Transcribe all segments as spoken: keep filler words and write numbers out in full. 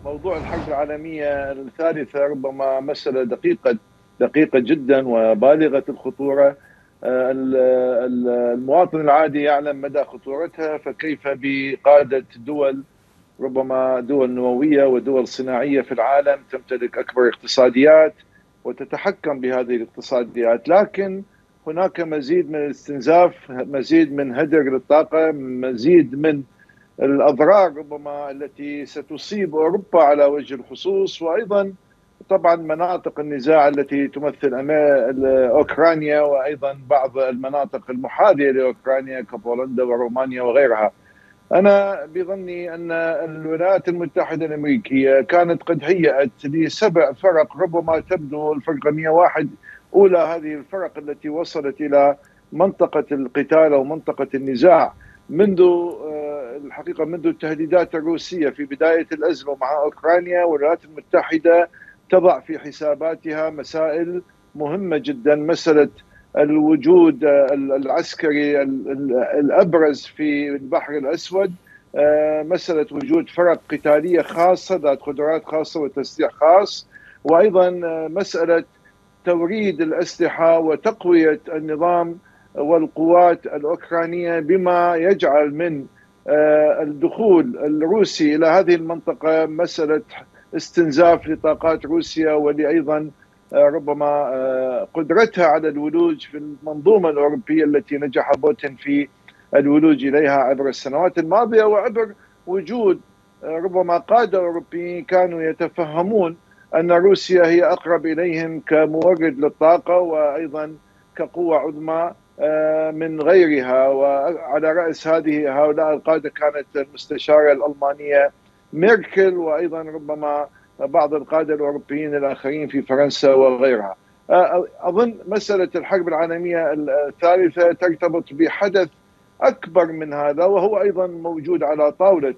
موضوع الحرب العالمية الثالثة ربما مسألة دقيقة دقيقة جدا وبالغة الخطورة. المواطن العادي يعلم مدى خطورتها، فكيف بقادة دول، ربما دول نووية ودول صناعية في العالم تمتلك أكبر اقتصاديات وتتحكم بهذه الاقتصاديات، لكن هناك مزيد من الاستنزاف، مزيد من هدر للطاقة، مزيد من الأضرار ربما التي ستصيب أوروبا على وجه الخصوص، وأيضا طبعا مناطق النزاع التي تمثل أوكرانيا، وأيضا بعض المناطق المحاذية لأوكرانيا كبولندا ورومانيا وغيرها. أنا بظني أن الولايات المتحدة الأمريكية كانت قد هيأت لسبع فرق، ربما تبدو الفرقة مئة وواحد أولى هذه الفرق التي وصلت إلى منطقة القتال أو منطقة النزاع منذ الحقيقة منذ التهديدات الروسية في بداية الأزمة مع أوكرانيا. والولايات المتحدة تضع في حساباتها مسائل مهمة جدا، مسألة الوجود العسكري الأبرز في البحر الأسود، مسألة وجود فرق قتالية خاصة ذات قدرات خاصة وتسليح خاص، وأيضا مسألة توريد الأسلحة وتقوية النظام والقوات الأوكرانية، بما يجعل من الدخول الروسي إلى هذه المنطقة مسألة استنزاف لطاقات روسيا، ولأيضا ربما قدرتها على الولوج في المنظومة الأوروبية التي نجح بوتين في الولوج إليها عبر السنوات الماضية، وعبر وجود ربما قادة أوروبيين كانوا يتفهمون أن روسيا هي أقرب إليهم كمورد للطاقة وأيضا كقوة عظمى من غيرها. وعلى رأس هذه هؤلاء القادة كانت المستشارة الألمانية ميركل، وأيضا ربما بعض القادة الأوروبيين الآخرين في فرنسا وغيرها. أظن مسألة الحرب العالمية الثالثة ترتبط بحدث أكبر من هذا، وهو أيضا موجود على طاولة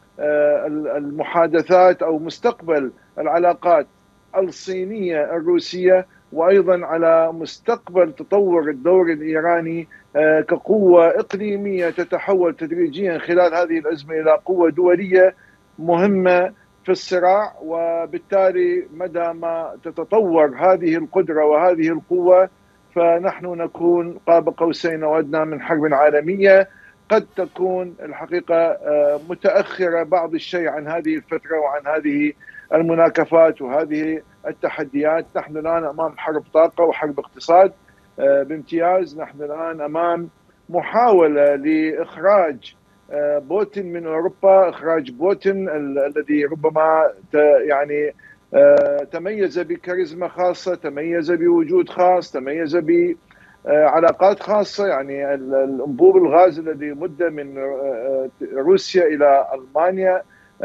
المحادثات أو مستقبل العلاقات الصينية الروسية، وأيضا على مستقبل تطور الدور الإيراني كقوة إقليمية تتحول تدريجيا خلال هذه الأزمة إلى قوة دولية مهمة في الصراع. وبالتالي مدى ما تتطور هذه القدرة وهذه القوة فنحن نكون قاب قوسين أو أدنى من حرب عالمية قد تكون الحقيقة متأخرة بعض الشيء عن هذه الفترة وعن هذه المناكفات وهذه التحديات. نحن الآن أمام حرب طاقة وحرب اقتصاد بامتياز. نحن الآن أمام محاولة لإخراج بوتين من أوروبا، إخراج بوتين الذي ربما يعني تميز بكاريزما خاصة، تميز بوجود خاص، تميز بعلاقات خاصة. يعني الأنبوب الغاز الذي مد من روسيا إلى ألمانيا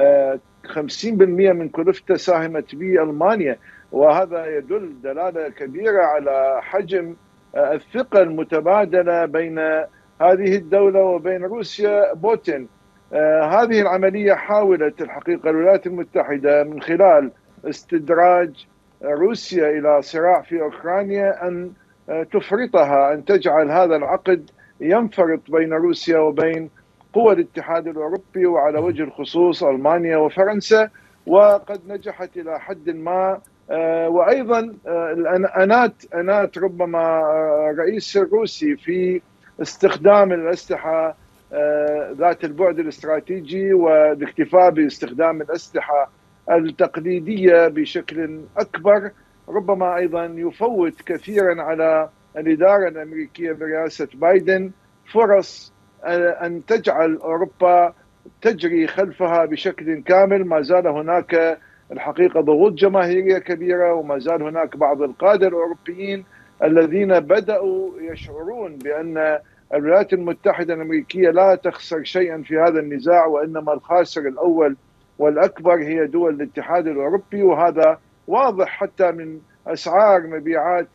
خمسين بالمئة من كلفته ساهمت به ألمانيا، وهذا يدل دلالة كبيرة على حجم الثقة المتبادلة بين هذه الدولة وبين روسيا. بوتين هذه العملية حاولت الحقيقة الولايات المتحدة من خلال استدراج روسيا إلى صراع في أوكرانيا أن تفرطها، أن تجعل هذا العقد ينفرط بين روسيا وبين قوى الاتحاد الأوروبي، وعلى وجه الخصوص ألمانيا وفرنسا، وقد نجحت إلى حد ما. وأيضا الأنات أنات ربما الرئيس الروسي في استخدام الأسلحة ذات البعد الاستراتيجي والاكتفاء باستخدام الأسلحة التقليدية بشكل أكبر، ربما أيضا يفوت كثيرا على الإدارة الأمريكية برئاسة بايدن فرص أن تجعل أوروبا تجري خلفها بشكل كامل. ما زال هناك الحقيقة ضغوط جماهيرية كبيرة، وما زال هناك بعض القادة الأوروبيين الذين بدأوا يشعرون بأن الولايات المتحدة الأمريكية لا تخسر شيئا في هذا النزاع، وإنما الخاسر الأول والأكبر هي دول الاتحاد الأوروبي. وهذا واضح حتى من أسعار مبيعات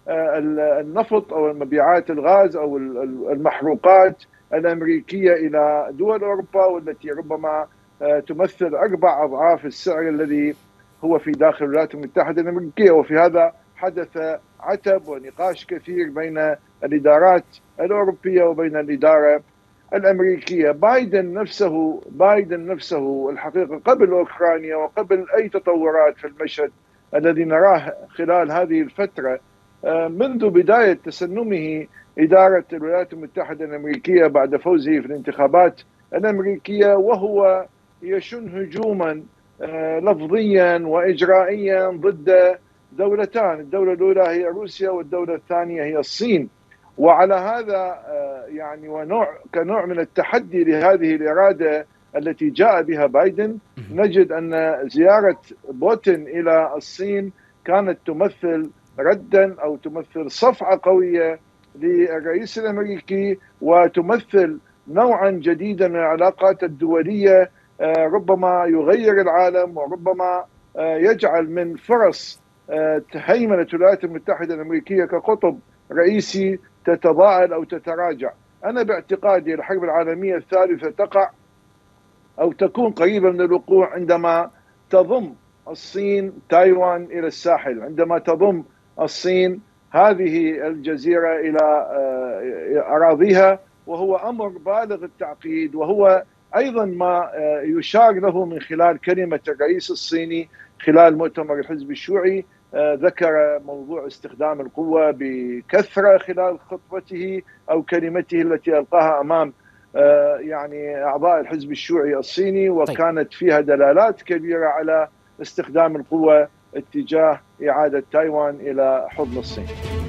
النفط أو مبيعات الغاز أو المحروقات الأمريكية إلى دول أوروبا، والتي ربما تمثل أربع أضعاف السعر الذي هو في داخل الولايات المتحدة الأمريكية. وفي هذا حدث عتب ونقاش كثير بين الإدارات الأوروبية وبين الإدارة الأمريكية. بايدن نفسه بايدن نفسه الحقيقة قبل أوكرانيا وقبل أي تطورات في المشهد الذي نراه خلال هذه الفترة، منذ بداية تسنمه إدارة الولايات المتحدة الأمريكية بعد فوزه في الانتخابات الأمريكية، وهو يشن هجوما لفظيا وإجرائيا ضد دولتان، الدولة الأولى هي روسيا والدولة الثانية هي الصين. وعلى هذا يعني ونوع كنوع من التحدي لهذه الإرادة التي جاء بها بايدن، نجد أن زيارة بوتين إلى الصين كانت تمثل ردا أو تمثل صفعة قوية للرئيس الأمريكي، وتمثل نوعا جديدا من العلاقات الدولية ربما يغير العالم، وربما يجعل من فرص هيمنة الولايات المتحدة الأمريكية كقطب رئيسي تتضاءل أو تتراجع. أنا باعتقادي الحرب العالمية الثالثة تقع أو تكون قريبة من الوقوع عندما تضم الصين تايوان إلى الساحل، عندما تضم الصين هذه الجزيرة إلى أراضيها، وهو أمر بالغ التعقيد، وهو أيضا ما يشار له من خلال كلمة الرئيس الصيني خلال مؤتمر الحزب الشيوعي. ذكر موضوع استخدام القوة بكثرة خلال خطبته أو كلمته التي ألقاها أمام يعني أعضاء الحزب الشيوعي الصيني، وكانت فيها دلالات كبيرة على استخدام القوة اتجاه إعادة تايوان إلى حضن الصين.